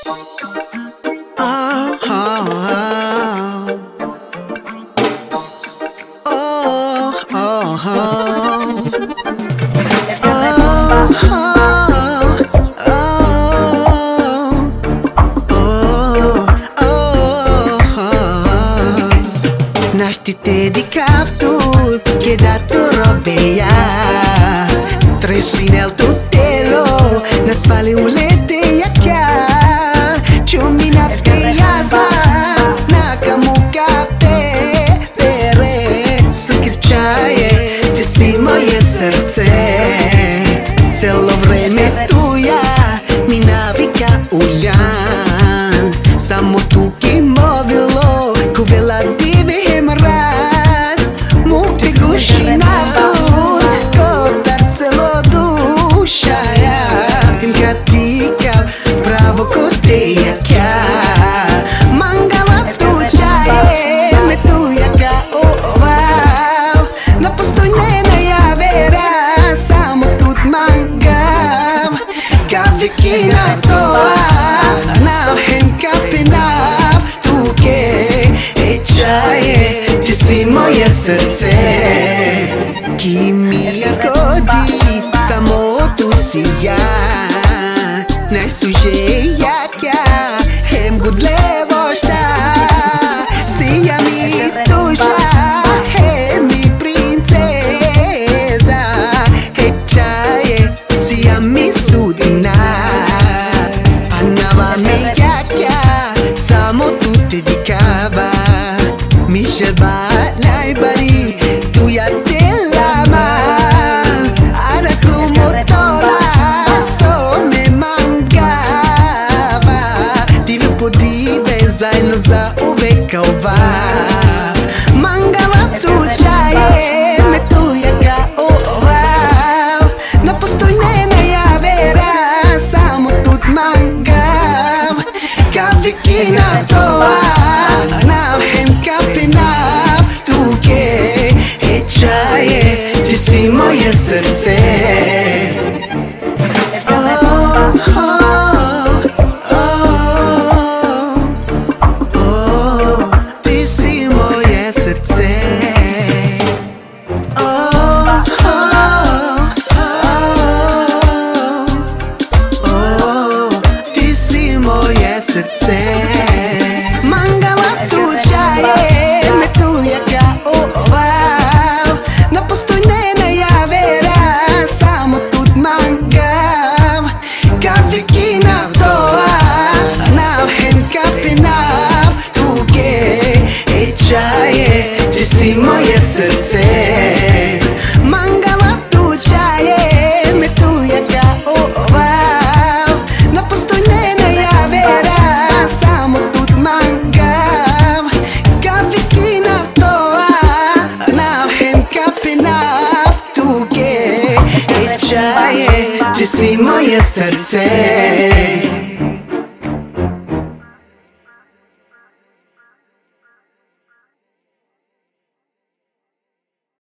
Nasci te di caftu che dato robeia Tresi nel tutelo nas fale ulete yakya Chumina te yazma na kamuka te pere Suscripciaie ti si moje srce Celo vreme tuja mi navika uljan Samo tu ki movilo kuvela dive Kina toa na henka pinap tu ke echaye ti si moje srce Kimi kodi samo tu si ja najsužeja kja hem gudlevo šta si ja mi tuža hem mi princeza echaye si ja mi sudina Samo tu te dedicava Mi scelba l'ai tu ja te lama Ada come tola so me mancava Tive podi bezai non za uveka ova Mangava tu jaye me tu ja ka ova Na postoj ne ja vera Samo tu mangav Kina toa na henka pinap tu ke echaye ti si moje srce ti si moje srce ti si moje srce Mangava tu jaye me tu ja ka wow Na postoj ne ja vera samo tut mangav Kavi kina toa na henka pinap tu ke echaye ti si moje srce Mangava tu jaye me tu ja ka wow Na postoj ne ja vera samo tut mangav Kavi kina toa na henka pinap tu ke echaye ti si moje srce